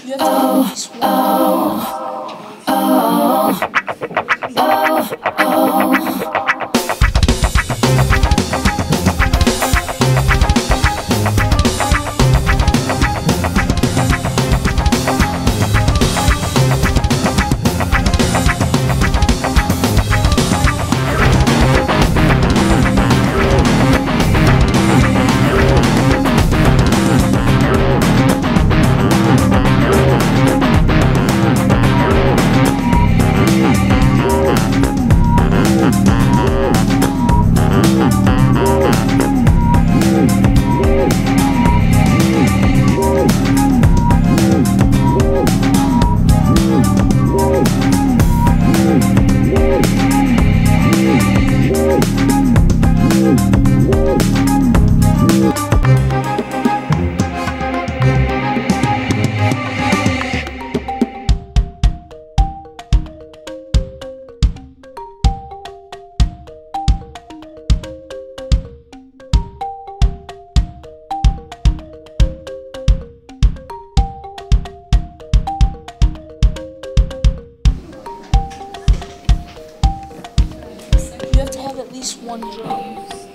You have to have at least one. You have to have at least one drum.